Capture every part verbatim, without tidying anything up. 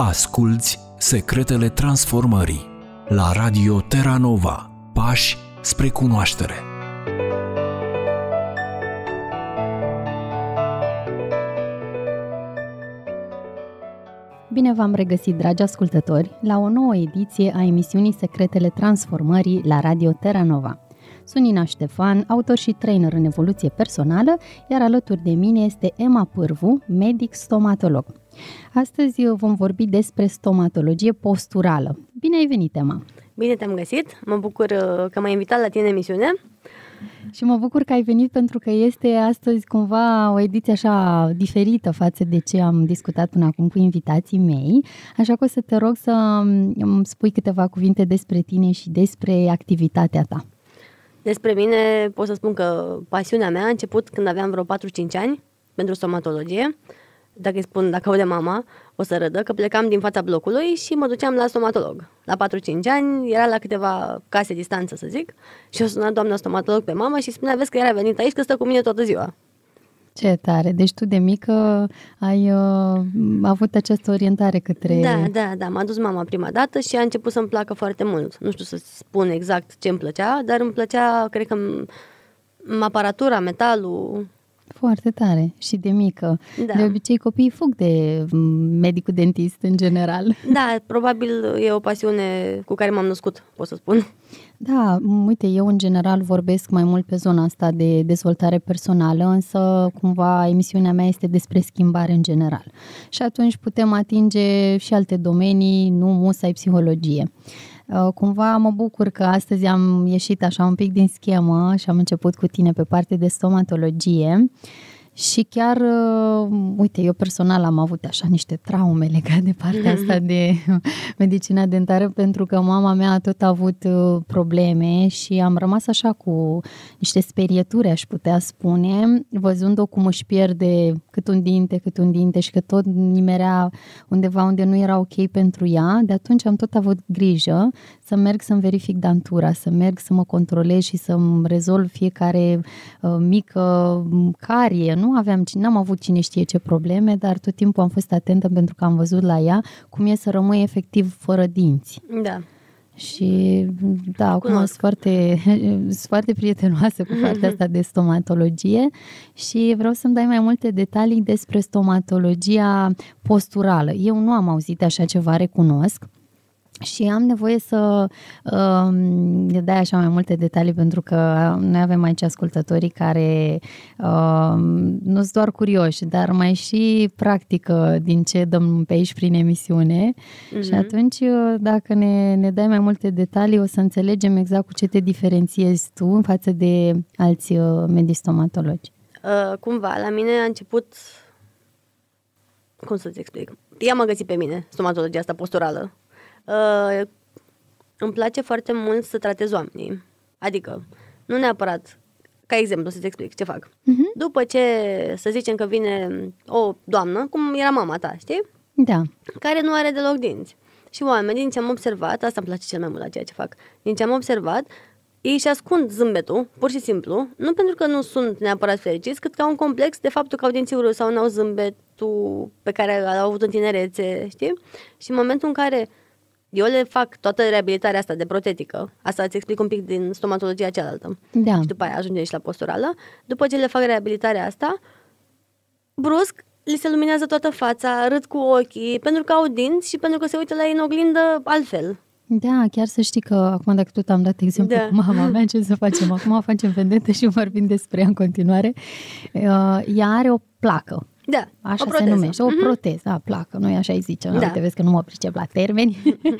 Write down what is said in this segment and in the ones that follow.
Asculți Secretele Transformării la Radio Terra Nova. Pași spre cunoaștere. Bine v-am regăsit, dragi ascultători, la o nouă ediție a emisiunii Secretele Transformării la Radio Terra Nova. Sunt Nina Ștefan, autor și trainer în evoluție personală, iar alături de mine este Emma Pârvu, medic stomatolog. Astăzi vom vorbi despre stomatologie posturală. Bine ai venit, Emma! Bine te-am găsit, mă bucur că m-ai invitat la tine în emisiune. Și mă bucur că ai venit pentru că este astăzi cumva o ediție așa diferită față de ce am discutat până acum cu invitații mei, așa că o să te rog să îmi spui câteva cuvinte despre tine și despre activitatea ta. Despre mine pot să spun că pasiunea mea a început când aveam vreo patru-cinci ani pentru stomatologie. Dacă îi spun, dacă aude mama, o să râdă, că plecam din fața blocului și mă duceam la stomatolog. La patru-cinci ani, era la câteva case distanță, să zic, și o suna doamna stomatolog pe mama și spunea, vezi că era venit aici, că stă cu mine toată ziua. Ce tare! Deci tu de mică ai uh, avut această orientare către... Da, da, da. M-a dus mama prima dată și a început să-mi placă foarte mult. Nu știu să spun exact ce îmi plăcea, dar îmi plăcea, cred că, aparatura, metalul... Foarte tare. Și de mică. Da. De obicei copiii fug de medicul dentist în general. Da, probabil e o pasiune cu care m-am născut, pot să spun. Da, uite, eu în general vorbesc mai mult pe zona asta de dezvoltare personală, însă cumva emisiunea mea este despre schimbare în general. Și atunci putem atinge și alte domenii, nu musai psihologie. Cumva mă bucur că astăzi am ieșit așa un pic din schemă și am început cu tine pe partea de stomatologie și chiar, uite, eu personal am avut așa niște traume legate de partea asta de medicina dentară pentru că mama mea a tot avut probleme și am rămas așa cu niște sperieturi, aș putea spune, văzând-o cum își pierde cât un dinte, cât un dinte și că tot nimerea undeva unde nu era ok pentru ea. De atunci am tot avut grijă să merg să-mi verific dantura, să merg să mă controlez și să-mi rezolv fiecare uh, mică carie. Nu aveam, n-am avut cine știe ce probleme, dar tot timpul am fost atentă pentru că am văzut la ea cum e să rămâi efectiv fără dinți. Da. Și da, acum sunt foarte, sunt foarte prietenoasă cu partea asta de stomatologie și vreau să-mi dai mai multe detalii despre stomatologia posturală. Eu nu am auzit așa ceva, recunosc. Și am nevoie să uh, dai așa mai multe detalii pentru că noi avem aici ascultătorii care uh, nu sunt doar curioși, dar mai și practică din ce dăm pe aici prin emisiune. Mm-hmm. Și atunci dacă ne, ne dai mai multe detalii o să înțelegem exact cu ce te diferențiezi tu în față de alți uh, medici stomatologi. Uh, cumva, la mine a început, cum să-ți explic, ea m-a găsit pe mine, stomatologia asta posturală. Uh, îmi place foarte mult să tratez oamenii. Adică, nu neapărat, ca exemplu, să-ți explic ce fac. Uh-huh. După ce, să zicem că vine o doamnă, cum era mama ta, știi? Da. Care nu are deloc dinți. Și oamenii, din ce am observat, asta îmi place cel mai mult la ceea ce fac, din ce am observat, ei își ascund zâmbetul, pur și simplu, nu pentru că nu sunt neapărat fericiți, cât ca un complex de faptul că au dinții urâți sau n-au zâmbetul pe care l-au avut în tinerețe, știi? Și în momentul în care eu le fac toată reabilitarea asta de protetică, asta îți explic un pic din stomatologia cealaltă. Da. Și după aia ajungem și la posturală. După ce le fac reabilitarea asta, brusc li se luminează toată fața, râd cu ochii, pentru că au dinți și pentru că se uită la ei în oglindă altfel. Da, chiar să știi că acum dacă tot am dat exemplu da. cu mama mea, ce să facem? Acum facem vedete și vorbim despre ea în continuare. Ea are o placă. Da, așa o se numește, o mm-hmm. proteză, da, placă, nu e așa îi zice, da. Uite, vezi că nu mă pricep la termeni.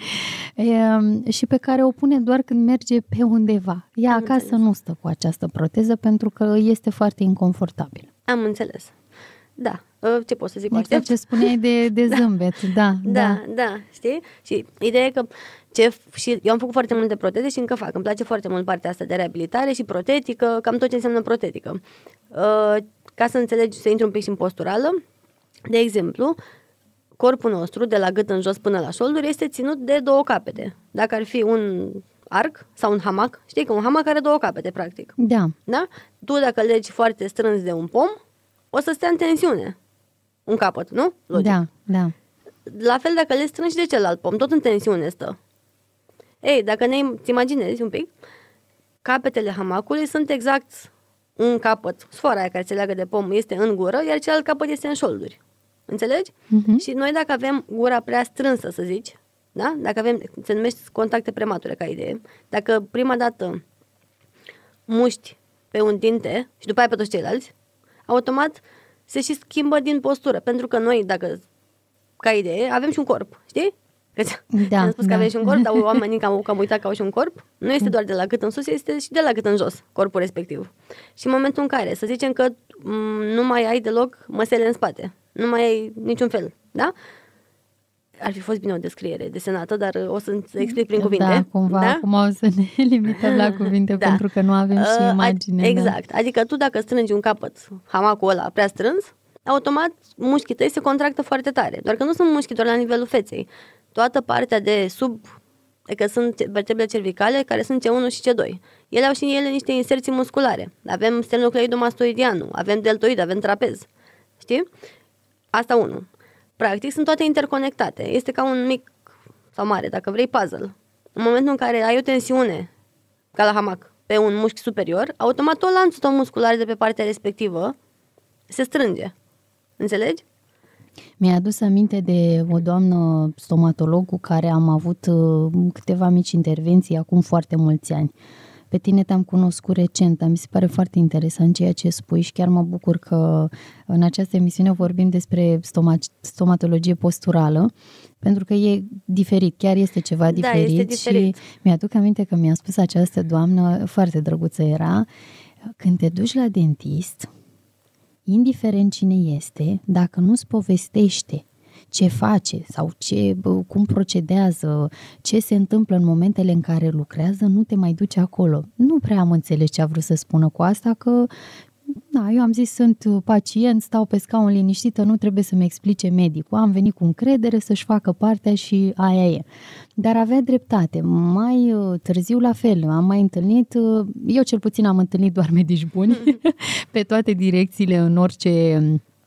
e, și pe care o pune doar când merge pe undeva. Ea Am acasă înțeles. nu stă cu această proteză pentru că este foarte inconfortabil. Am înțeles. Da, ce pot să zic? Exact ce spuneai de, de zâmbet, da. Da, da, da, știi? Și ideea e că ce, și eu am făcut foarte multe proteze și încă fac. Îmi place foarte mult partea asta de reabilitare și protetică, cam tot ce înseamnă protetică. Uh, ca să înțelegi, să intri un pic și în posturală, de exemplu, corpul nostru, de la gât în jos până la șolduri, este ținut de două capete. Dacă ar fi un arc sau un hamac, știi că un hamac are două capete, practic. Da. Da? Tu dacă legi foarte strâns de un pom, o să stea în tensiune. Un capăt, nu? Logic. Da, da. La fel dacă le strângi de celălalt pom, tot în tensiune stă. Ei, dacă ne-ți imaginezi un pic, capetele hamacului sunt exact un capăt, sfoara aia care se leagă de pom este în gură, iar celălalt capăt este în șolduri. Înțelegi? Uh-huh. Și noi dacă avem gura prea strânsă, să zici, da? Dacă avem, se numește contacte premature ca idee, dacă prima dată muști pe un dinte și după aia pe toți ceilalți, automat se și schimbă din postură, pentru că noi, dacă, ca idee, avem și un corp, știi? Că da, am spus da. că avem și un corp, dar oamenii cam, cam uitat că au și un corp. Nu este doar de la gât în sus, este și de la gât în jos, corpul respectiv. Și în momentul în care, să zicem că m- nu mai ai deloc măsele în spate, nu mai ai niciun fel, da? Ar fi fost bine o descriere desenată, dar o să explic prin cuvinte. Da, cumva, da? acum o să ne limităm la cuvinte, da. Pentru că nu avem și imagine. Exact, da. Adică tu dacă strângi un capăt, hamacul ăla prea strâns, automat mușchii tăi se contractă foarte tare, doar că nu sunt mușchi doar la nivelul feței. Toată partea de sub, adică sunt vertebrele cervicale care sunt C unu și C doi. Ele au și ele niște inserții musculare. Avem sternocleidomastoidianul, avem deltoid, avem trapez. Știi? Asta unu. Practic sunt toate interconectate. Este ca un mic sau mare, dacă vrei, puzzle. În momentul în care ai o tensiune, ca la hamac, pe un mușchi superior, automat tot lanțul tău muscular de pe partea respectivă se strânge. Înțelegi? Mi-a adus aminte de o doamnă stomatolog cu care am avut uh, câteva mici intervenții acum foarte mulți ani. Pe tine te-am cunoscut recent, dar mi se pare foarte interesant ceea ce spui și chiar mă bucur că în această emisiune vorbim despre stoma- stomatologie posturală, pentru că e diferit, chiar este ceva diferit, da, este diferit. Și mi-aduc aminte că mi-a spus această doamnă, foarte drăguță era, când te duci la dentist, indiferent cine este, dacă nu-ți povestește ce face sau ce, cum procedează, ce se întâmplă în momentele în care lucrează, nu te mai duci acolo. Nu prea am înțeles ce a vrut să spună cu asta, că da, eu am zis, sunt pacient, stau pe scaun liniștită, nu trebuie să-mi explice medicul. Am venit cu încredere să-și facă partea și aia e. Dar avea dreptate. Mai târziu la fel, am mai întâlnit, eu cel puțin am întâlnit doar medici buni pe toate direcțiile, în orice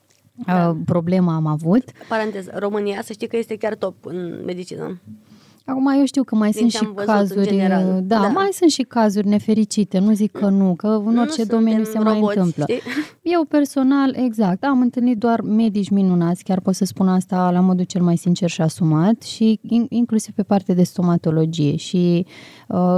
da. problemă am avut. Paranteză, România, să știi că este chiar top în medicină. Acum eu știu că mai Din sunt și cazuri, da, da, mai sunt și cazuri nefericite, nu zic că nu, că în orice nu domeniu se mai roboți, întâmplă. Știi? Eu personal, exact, am întâlnit doar medici minunați, chiar pot să spun asta la modul cel mai sincer și asumat și inclusiv pe partea de stomatologie și uh,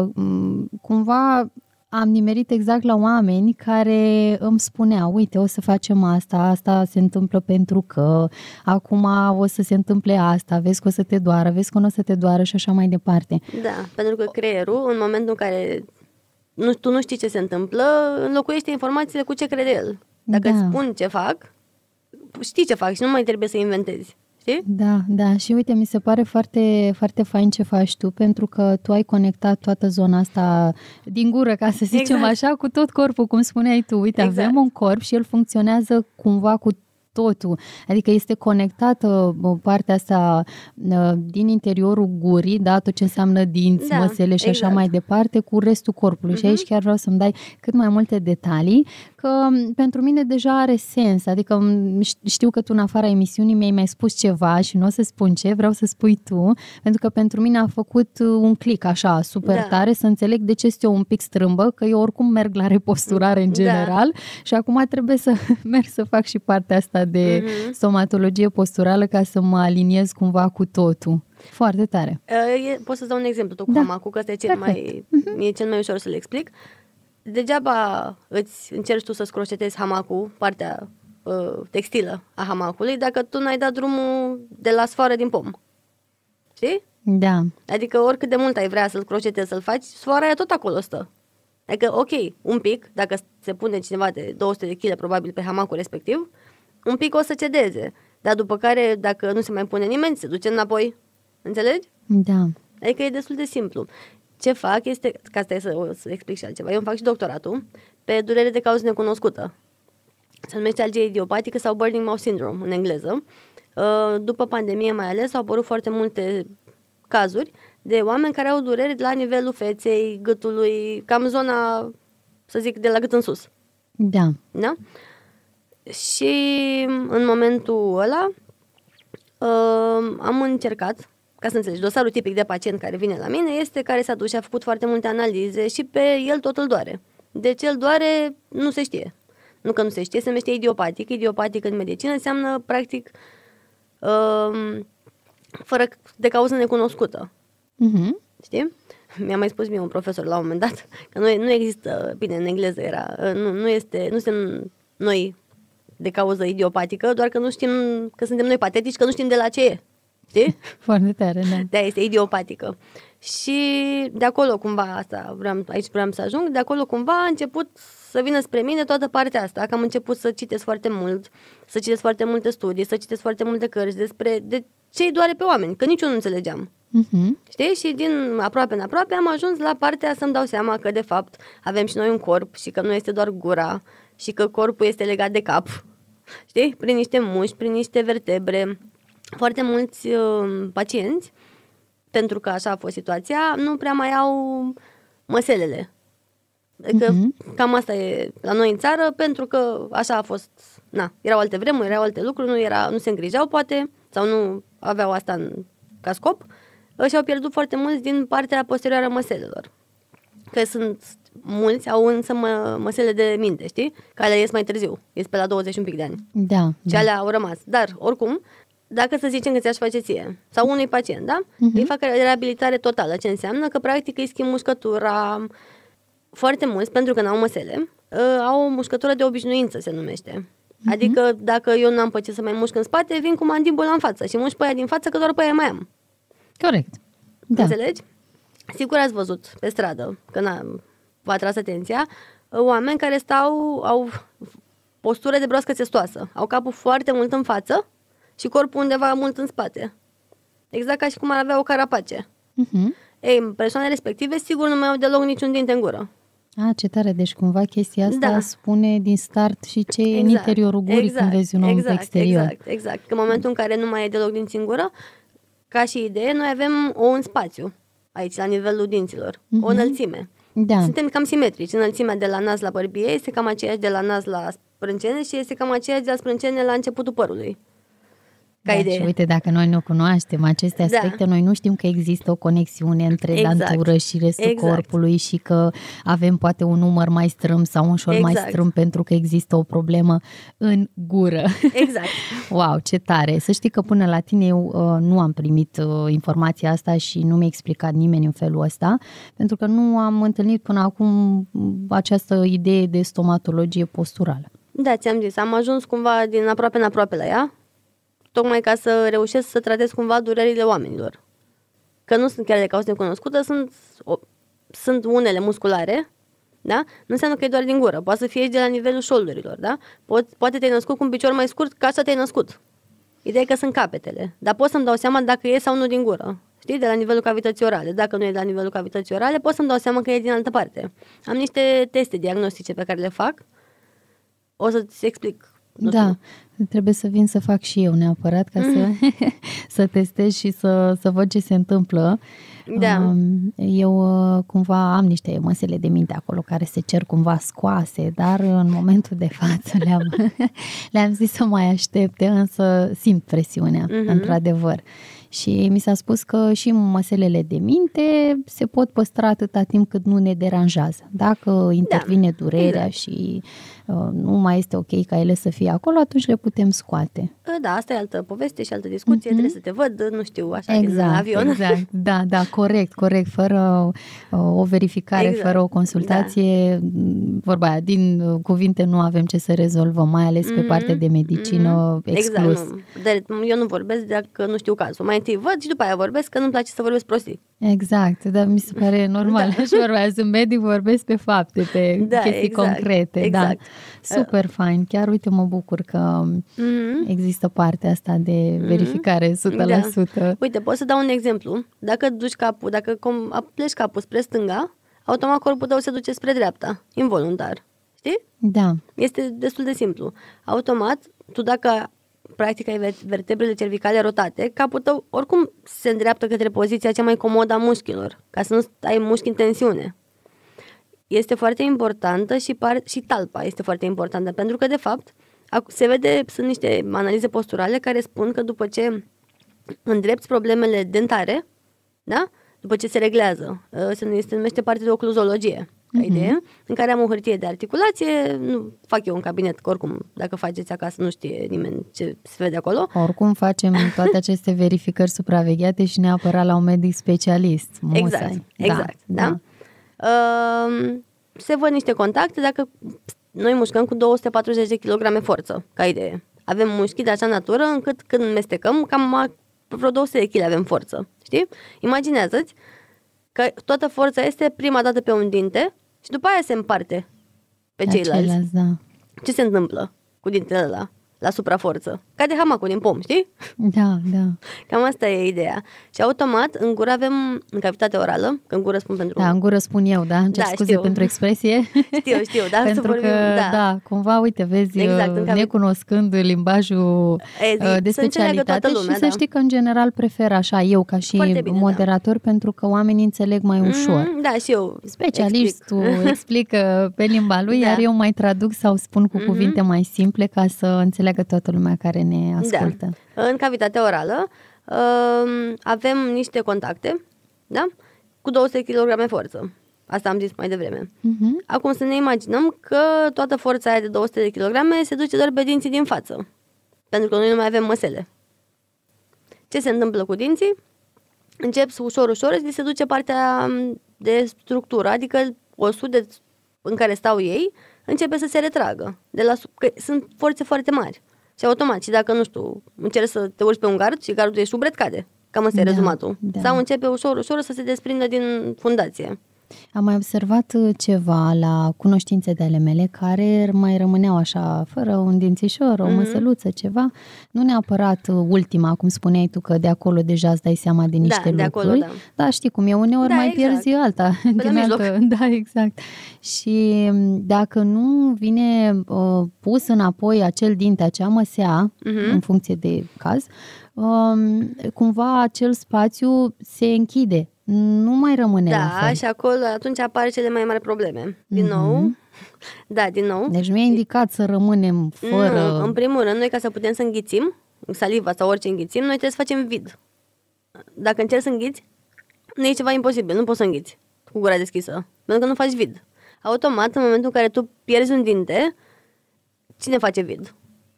cumva am nimerit exact la oameni care îmi spuneau, uite, o să facem asta, asta se întâmplă pentru că, acum o să se întâmple asta, vezi că o să te doară, vezi că nu o să te doară și așa mai departe. Da, pentru că creierul, în momentul în care nu, tu nu știi ce se întâmplă, înlocuiește informațiile cu ce crede el. Dacă da. îți spun ce fac, știi ce fac și nu mai trebuie să inventezi. Știi? Da, da, și uite, mi se pare foarte, foarte fain ce faci tu, pentru că tu ai conectat toată zona asta din gură, ca să zicem exact. așa, cu tot corpul, cum spuneai tu. Uite, exact. avem un corp și el funcționează cumva cu totul, adică este conectată partea asta din interiorul gurii, da, tot ce înseamnă dinți, da, măsele și exact. așa mai departe, cu restul corpului. Uh-huh. Și aici chiar vreau să-mi dai cât mai multe detalii, că pentru mine deja are sens, adică știu că tu în afara emisiunii mi-ai mai spus ceva și nu o să spun ce, vreau să spui tu, pentru că pentru mine a făcut un click așa super da. tare, să înțeleg de ce este eu un pic strâmbă, că eu oricum merg la reposturare în general da. și acum trebuie să merg să fac și partea asta de uh-huh. stomatologie posturală ca să mă aliniez cumva cu totul. Foarte tare. E, pot să-ți dau un exemplu tot cu da. hamacul, că ăsta e cel mai, uh-huh. e cel mai ușor să le explic. Degeaba îți încerci tu să-ți crocetezi hamacul, partea uh, textilă a hamacului, dacă tu n-ai dat drumul de la sfoară din pom. Știi? Da. Adică oricât de mult ai vrea să-l crocetezi, să-l faci, sfoara aia tot acolo stă. Adică, ok, un pic, dacă se pune cineva de două sute de kilograme probabil pe hamacul respectiv, un pic o să cedeze, dar după care, dacă nu se mai pune nimeni, se duce înapoi. Înțelegi? Da. Adică e destul de simplu. Ce fac este, ca asta e să, să explic și altceva, eu îmi fac și doctoratul pe durere de cauză necunoscută. Se numește algie idiopatică sau burning mouth syndrome în engleză. După pandemie mai ales au apărut foarte multe cazuri de oameni care au durere la nivelul feței, gâtului, cam zona, să zic, de la gât în sus. Da. Da? Și în momentul ăla uh, am încercat, ca să înțelegi, dosarul tipic de pacient care vine la mine este care s-a dus și a făcut foarte multe analize și pe el tot îl doare. De ce îl doare, nu se știe. Nu că nu se știe, se numește idiopatic. Idiopatic în medicină înseamnă, practic, uh, fără de cauză necunoscută. Uh-huh. Știi? Mi-a mai spus mie un profesor la un moment dat că nu, nu există, bine, în engleză era, nu, nu este, nu suntem noi de cauză idiopatică, doar că nu știm, că suntem noi patetici, că nu știm de la ce e. Știi? Foarte tare, da. De-aia este idiopatică. Și de acolo cumva, asta vreau, aici vreau să ajung, de acolo cumva a început să vină spre mine toată partea asta, că am început să citesc foarte mult, să citesc foarte multe studii, să citesc foarte multe cărți despre de ce-i doare pe oameni, că nici eu nu înțelegeam. Uh-huh. Știi? Și din aproape în aproape am ajuns la partea să-mi dau seama că de fapt avem și noi un corp și că nu este doar gura și că corpul este legat de cap. Știi? Prin niște mușchi, prin niște vertebre. Foarte mulți uh, pacienți, pentru că așa a fost situația, nu prea mai au măselele. Adică uh-huh. cam asta e la noi în țară, pentru că așa a fost, na, erau alte vremuri, erau alte lucruri, nu, era, nu se îngrijeau poate, sau nu aveau asta în, ca scop, și au pierdut foarte mulți din partea posterioară a măselelor. Că sunt mulți, au însă mă, măsele de minte, știi? Că alea ies mai târziu, ies pe la douăzeci și un pic de ani. Da. Și da. alea au rămas. Dar, oricum, dacă să zicem că ți-aș face ție, sau unui pacient, da? Uh-huh. Îi fac reabilitare totală. Ce înseamnă? Că practic îi schimb mușcătura. Foarte mulți, pentru că n-au măsele, au o mușcătură de obișnuință, se numește. Uh-huh. Adică dacă eu n-am pe ce să mai mușc în spate, vin cu mandibula în față și mușc pe aia din față, că doar pe aia mai am. Corect. Da. Înțelegi? Sigur ați văzut pe stradă, că n-a, v-a atras atenția, oameni care stau, au postură de broască țestoasă, au capul foarte mult în față și corpul undeva mult în spate. Exact ca și cum ar avea o carapace. Uh-huh. Ei, persoanele respective sigur nu mai au deloc niciun dinte în gură. A, ce tare, deci cumva chestia asta da. spune din start și ce exact. e în interiorul gurii exact. când vezi un om exact. pe exterior. Exact, exact. Că în momentul în care nu mai e deloc dinți în gură, ca și idee, noi avem o un spațiu aici, la nivelul dinților, uh-huh. o înălțime. Da. Suntem cam simetrici. Înălțimea de la nas la bărbie este cam aceeași de la nas la sprâncene și este cam aceeași de la sprâncene la începutul părului. Ca da, idee. Și uite, dacă noi nu cunoaștem aceste aspecte, da. noi nu știm că există o conexiune între exact. dantură și restul exact. corpului și că avem poate un număr mai strâmb sau un șor exact. mai strâmb pentru că există o problemă în gură. Exact. Wow, ce tare! Să știi că până la tine eu uh, nu am primit uh, informația asta și nu mi-a explicat nimeni în felul ăsta, pentru că nu am întâlnit până acum această idee de stomatologie posturală. Da, ți-am zis, am ajuns cumva din aproape în aproape la ea, tocmai ca să reușesc să tratez cumva durerile oamenilor. Că nu sunt chiar de cauză necunoscută, sunt, o, sunt unele musculare, da? Nu înseamnă că e doar din gură, poate să fie și de la nivelul șoldurilor, da? Poate, poate te-ai născut cu un picior mai scurt, ca așa te-ai născut. Ideea e că sunt capetele, dar pot să-mi dau seama dacă e sau nu din gură. Știi? De la nivelul cavității orale. Dacă nu e de la nivelul cavității orale, pot să-mi dau seama că e din altă parte. Am niște teste diagnostice pe care le fac. O să-ți explic. Da, știu. Trebuie să vin să fac și eu neapărat ca să, să testez și să, să văd ce se întâmplă. Da. Eu cumva am niște măsele de minte acolo care se cer cumva scoase, dar în momentul de față le-am, le-am zis să mai aștepte, însă simt presiunea, uh-huh. într-adevăr. Și mi s-a spus că și măselele de minte se pot păstra atâta timp cât nu ne deranjează. Dacă intervine da, durerea exact. și uh, nu mai este ok ca ele să fie acolo, atunci le putem scoate. Da, asta e altă poveste și altă discuție, mm-hmm. trebuie să te văd, nu știu, așa exact, din avion. Exact, da, da, corect, corect, fără uh, o verificare, exact. fără o consultație, da. vorba aia, din uh, cuvinte nu avem ce să rezolvăm, mai ales mm-hmm. pe partea de medicină mm-hmm. exclus. Exact, nu. De, eu nu vorbesc dacă nu știu cazul. Mai întâi văd și după aia vorbesc, că nu-mi place să vorbesc prostii. Exact, dar mi se pare normal. Da. Și vorba, sunt medic, vorbesc pe fapte, pe da, chestii exact, concrete. exact. Da. Super fain. Chiar, uite, mă bucur că mm-hmm. există partea asta de verificare o sută la sută. Da. Uite, pot să dau un exemplu. Dacă duci capul, dacă pleci capul spre stânga, automat corpul tău se duce spre dreapta, involuntar. Știi? Da. Este destul de simplu. Automat, tu dacă practic ai vertebrele cervicale rotate, capul tău oricum se îndreaptă către poziția cea mai comodă a mușchilor, ca să nu ai mușchi în tensiune. Este foarte importantă și, par, și talpa este foarte importantă, pentru că, de fapt, se vede, sunt niște analize posturale care spun că după ce îndrepți problemele dentare, da? După ce se reglează. Se, se numește parte de ocluzologie. Ca uh-huh. idee, în care am o hârtie de articulație, nu fac eu în cabinet, că oricum, dacă faceți acasă, nu știe nimeni ce se vede acolo. Oricum facem toate aceste verificări supravegheate și neapărat la un medic specialist. Musai. Exact, exact, da. da. da. Uh, se văd niște contacte, dacă noi mușcăm cu două sute patruzeci de kilograme forță, ca idee. Avem mușchi de așa natură încât când mestecăm, cam vreo două sute de kilograme avem forță, știi? Imaginează-ți că toată forța este prima dată pe un dinte și după aia se împarte pe ceilalți. Același, da. Ce se întâmplă cu dintele ăla la supraforță? Ca de hamacul din pom, știi? Da, da. Cam asta e ideea. Și automat, în gură avem, în cavitatea orală, că în gură spun pentru... Da, în gură spun eu, da? Îmi cer da, scuze știu. pentru expresie. Știu, știu, da. Pentru să vorbim, că, da. da, cumva, uite, vezi, exact, cavi... necunoscând limbajul Ezic, de specialitate lumea, și da. să știi că, în general, prefer așa, eu, ca și bine, moderator, da. Pentru că oamenii înțeleg mai ușor. Mm, da, și eu Specialistul explic. explică pe limba lui, da. Iar eu mai traduc sau spun cu mm-hmm. cuvinte mai simple ca să înțeleagă toată lumea care ne ascultă. Da. În cavitatea orală uh, avem niște contacte, da? Cu două sute de kilograme forță. Asta am zis mai devreme. Uh-huh. Acum să ne imaginăm că toată forța aia de două sute de kilograme se duce doar pe dinții din față. Pentru că noi nu mai avem măsele. Ce se întâmplă cu dinții? Încep ușor, ușor, și se duce partea de structură, adică osul de, în care stau ei, începe să se retragă. De la, că sunt forțe foarte mari. Și automat, și dacă, nu știu, încerci să te urci pe un gard și gardul e șubret, cade. Cam ăsta da, e rezumatul. Da. Sau începe ușor, ușor să se desprindă din fundație. Am mai observat ceva la cunoștințe de ale mele care mai rămâneau așa, fără un dințișor, o mm-hmm. măsăluță, ceva. Nu neapărat ultima, cum spuneai tu, că de acolo deja îți dai seama de niște da, lucruri. De acolo, da. Da, știi cum e, uneori da, mai exact. pierzi alta. Din altă, da, exact. Și dacă nu vine uh, pus înapoi acel dinte, acea măsea, mm-hmm. în funcție de caz, um, cumva acel spațiu se închide. Nu mai rămâne da, la fel. Da, și acolo atunci apar cele mai mari probleme. Din mm-hmm. nou, da, din nou. Deci nu e indicat să rămânem fără... Nu, în primul rând, noi ca să putem să înghițim, saliva sau orice înghițim, noi trebuie să facem vid. Dacă încerci să înghiți, nu e ceva imposibil, nu poți să înghiți cu gura deschisă, pentru că nu faci vid. Automat, în momentul în care tu pierzi un dinte, cine face vid?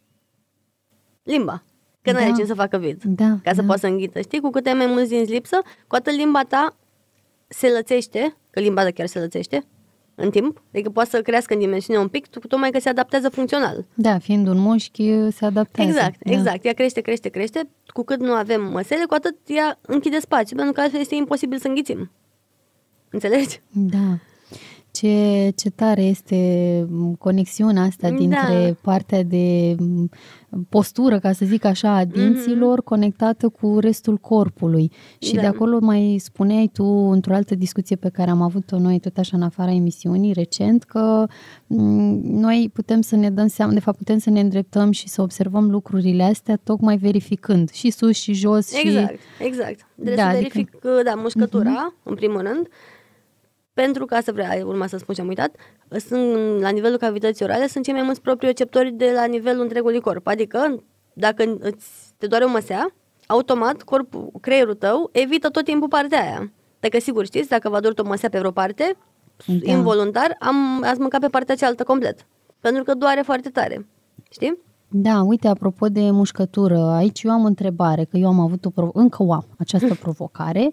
Limba. Că da. nu are cine să facă vid, da, ca să da. poată să înghită. Știi, cu cât ai mai mulți dinți lipsă, cu atât limba ta se lățește, că limba ta chiar se lățește în timp, adică poate să crească în dimensiune un pic, tocmai că se adaptează funcțional. Da, fiind un mușchi, se adaptează. Exact, da. exact. Ea crește, crește, crește, cu cât nu avem măsele, cu atât ea închide spațiu, pentru că altfel este imposibil să înghițim. Înțelegi? Da. Ce, ce tare este conexiunea asta dintre da. partea de postură, ca să zic așa, a dinților, mm-hmm. conectată cu restul corpului. Și da. de acolo mai spuneai tu, într-o altă discuție pe care am avut-o noi tot așa în afara emisiunii recent, că noi putem să ne dăm seama, de fapt putem să ne îndreptăm și să observăm lucrurile astea tocmai verificând și sus și jos. Exact, și... exact. Trebuie da, să verific, adică... da, mușcătura, uh-huh. în primul rând, pentru că asta vrea, urma să spun ce am uitat, sunt, la nivelul cavității orale sunt cei mai mulți proprioceptori de la nivelul întregului corp. Adică, dacă îți te doare o măsea, automat corpul, creierul tău evită tot timpul partea aia. Dacă sigur știți, dacă v-a dorit o măsea pe vreo parte, da. involuntar, am, ați mâncat pe partea cealaltă complet. Pentru că doare foarte tare. Știi? Da, uite, apropo de mușcătură, aici eu am o întrebare, că eu am avut o provo- încă o am această provocare.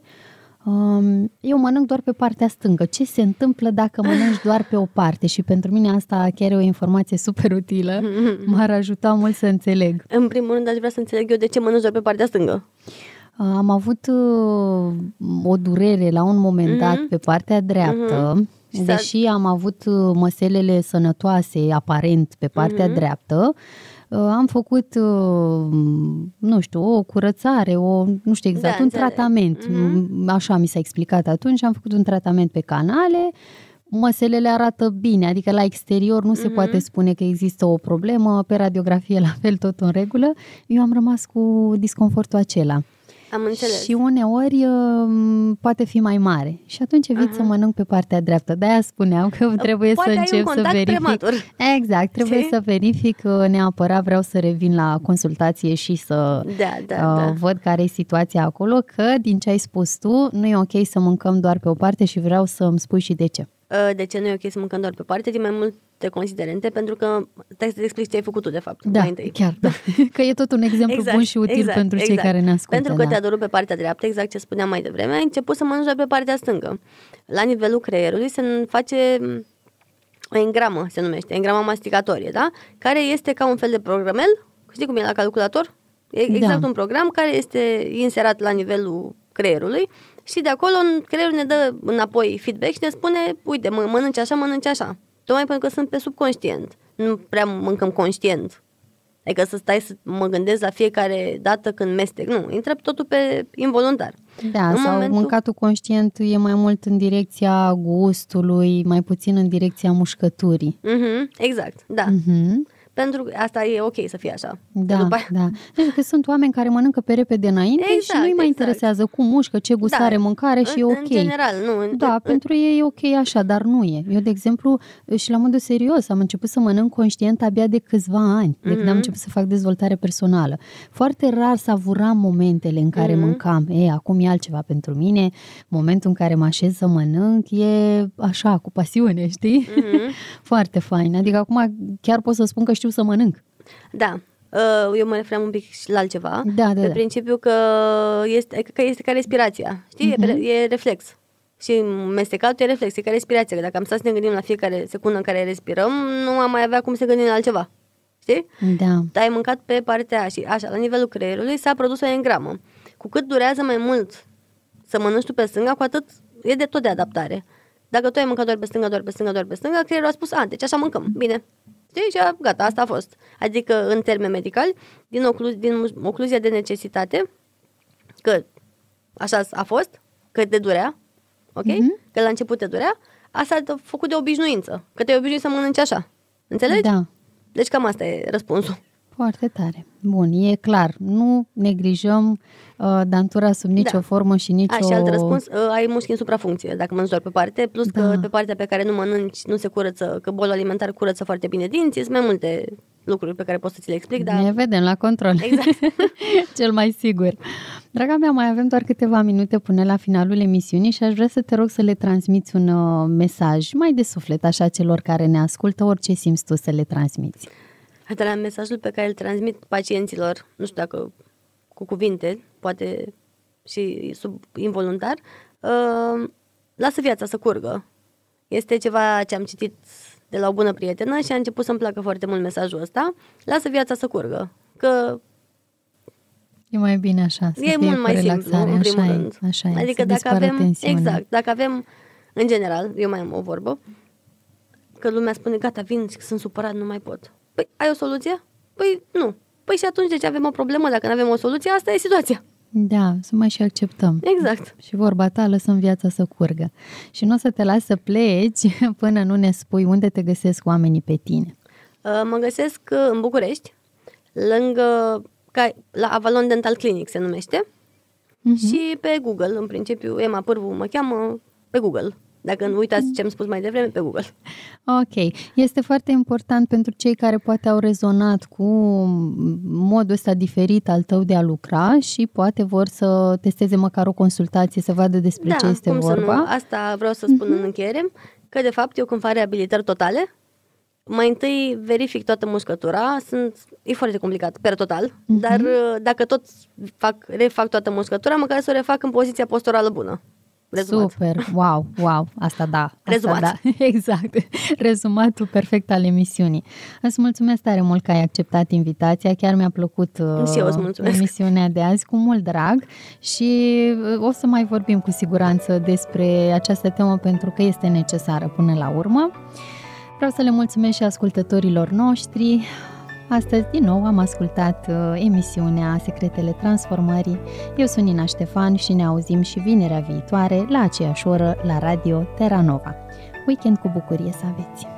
Eu mănânc doar pe partea stângă. Ce se întâmplă dacă mănânci doar pe o parte? Și pentru mine asta chiar e o informație super utilă. M-ar ajuta mult să înțeleg. În primul rând aș vrea să înțeleg eu de ce mănânci doar pe partea stângă. Am avut uh, o durere la un moment dat mm-hmm. pe partea dreaptă, mm-hmm. deși am avut măselele sănătoase aparent pe partea mm-hmm. dreaptă. Am făcut, nu știu, o curățare, o, nu știu exact, da, un înțeleg. tratament. Mm-hmm. Așa mi s-a explicat atunci. Am făcut un tratament pe canale. Măselele arată bine, adică la exterior nu mm-hmm. se poate spune că există o problemă. Pe radiografie la fel, tot în regulă. Eu am rămas cu disconfortul acela. Am înțeles. Și uneori poate fi mai mare. Și atunci evit uh-huh. să mănânc pe partea dreaptă. De-aia spuneam că trebuie poate să încep să verific. Prematur. Exact, trebuie Știi? să verific neapărat, vreau să revin la consultație și să da, da, uh, da. văd care e situația acolo, că din ce ai spus tu, nu e ok să mâncăm doar pe o parte și vreau să îmi spui și de ce. De ce nu e ok să mâncăm doar pe parte? Din mai multe considerente, pentru că trebuie să te explici ce ai făcut tu, de fapt. Da, mai întâi. chiar. Da. Că e tot un exemplu exact, bun și util exact, pentru cei exact. care ne ascultă. Pentru că da. te-a durut pe partea dreaptă, exact ce spuneam mai devreme, ai început să mănânci doar pe partea stângă. La nivelul creierului se face o engramă, se numește, engrama masticatorie, da? Care este ca un fel de programel, știi cum e la calculator? E exact da. un program care este inserat la nivelul creierului și de acolo creierul ne dă înapoi feedback și ne spune, uite, mă, mănânci așa, mănânci așa. Tocmai pentru că sunt pe subconștient. Nu prea mâncăm conștient. Adică să stai să mă gândesc la fiecare dată când mestec. Nu, intră totul pe involuntar. Da, în sau momentul... mâncatul conștient e mai mult în direcția gustului, mai puțin în direcția mușcăturii. Mm-hmm, exact, da. Mm-hmm. Pentru că asta e ok să fie așa. Da, după aia... da. Deci că sunt oameni care mănâncă pe repede înainte exact, și nu-i mai exact. interesează cum mușcă, ce gustare, da. mâncare și în, e ok. În general, nu. Da, în... pentru ei e ok așa, dar nu e. Eu, de exemplu, și la modul serios, am început să mănânc conștient abia de câțiva ani, de mm-hmm. când am început să fac dezvoltare personală. Foarte rar savuram momentele în care mm-hmm. mâncam. E, acum e altceva pentru mine. Momentul în care mă așez să mănânc e așa, cu pasiune, știi? Mm-hmm. Foarte fain. Adică acum chiar pot să spun că știu să mănânc. Da, eu mă referam un pic și la altceva, da, da, pe da. principiu că este, că este ca respirația, știi, uh-huh. e, e reflex. Și mestecatul e reflex, e ca respirația, că dacă am stat să ne gândim la fiecare secundă în care respirăm, nu am mai avea cum să gândim la altceva, știi? Da. Dar ai mâncat pe partea aia și așa, la nivelul creierului s-a produs o engramă. Cu cât durează mai mult să mănânci tu pe stânga, cu atât e de tot de adaptare. Dacă tu ai mâncat doar pe stânga, doar pe stânga, doar pe stânga, creierul a spus, a, deci așa mâncăm, bine. Și gata, asta a fost. Adică, în termeni medicali, din, oclu- din ocluzia de necesitate, că așa a fost, că te durea, ok? Mm-hmm. Că la început te durea, asta a făcut de obișnuință, că te-ai obișnuit să mănânci așa. Înțelegi? Da. Deci cam asta e răspunsul. Foarte tare. Bun, e clar. Nu neglijăm uh, dantura sub nicio da. formă și nicio... A, și alt răspuns, uh, ai mușchi în suprafuncție dacă mănânci doar pe parte, plus da. că pe partea pe care nu mănânci nu se curăță, că bolul alimentar curăță foarte bine dinții, sunt mai multe lucruri pe care pot să ți le explic. Dar... Ne vedem la control. Exact. Cel mai sigur. Draga mea, mai avem doar câteva minute până la finalul emisiunii și aș vrea să te rog să le transmiți un uh, mesaj mai de suflet, așa celor care ne ascultă, orice simți tu să le transmiți. De la mesajul pe care îl transmit pacienților, nu știu dacă cu cuvinte, poate și sub involuntar, uh, lasă viața să curgă. Este ceva ce am citit de la o bună prietenă și a început să-mi placă foarte mult mesajul ăsta. Lasă viața să curgă, că e mai bine așa, să e fie mult cu mai relaxare, simplu, în primul așa rând. E, așa e, adică dacă avem, tensiune. Exact, dacă avem, în general, eu mai am o vorbă, că lumea spune, gata, vin și sunt supărat, nu mai pot. Păi, ai o soluție? Păi, nu. Păi și atunci de ce avem o problemă dacă nu avem o soluție? Asta e situația. Da, să mai și acceptăm. Exact. Și vorba ta, lăsăm viața să curgă. Și nu o să te las să pleci până nu ne spui unde te găsesc oamenii pe tine. Mă găsesc în București, lângă, la Avalon Dental Clinic se numește, uh-huh. și pe Google, în principiu, Ema Pârvu mă cheamă pe Google. Dacă nu uitați ce am spus mai devreme, pe Google. Ok. Este foarte important pentru cei care poate au rezonat cu modul ăsta diferit al tău de a lucra și poate vor să testeze măcar o consultație, să vadă despre da, ce este cum vorba. Să nu. Asta vreau să spun uh-huh. în încheiere, că de fapt eu când fac reabilitări totale, mai întâi verific toată mușcătura, sunt, e foarte complicat, per total, uh-huh. dar dacă tot fac, refac toată mușcătura, măcar să o refac în poziția posturală bună. Rezumat. Super, wow, wow, asta da. Asta Rezumat. Da. Exact, rezumatul perfect al emisiunii. Îți mulțumesc tare mult că ai acceptat invitația, chiar mi-a plăcut și eu îți mulțumesc. emisiunea de azi, cu mult drag și o să mai vorbim cu siguranță despre această temă pentru că este necesară până la urmă. Vreau să le mulțumesc și ascultătorilor noștri. Astăzi, din nou, am ascultat uh, emisiunea Secretele Transformării. Eu sunt Nina Ștefan și ne auzim și vinerea viitoare la aceeași oră la Radio Terra Nova. Weekend cu bucurie să aveți!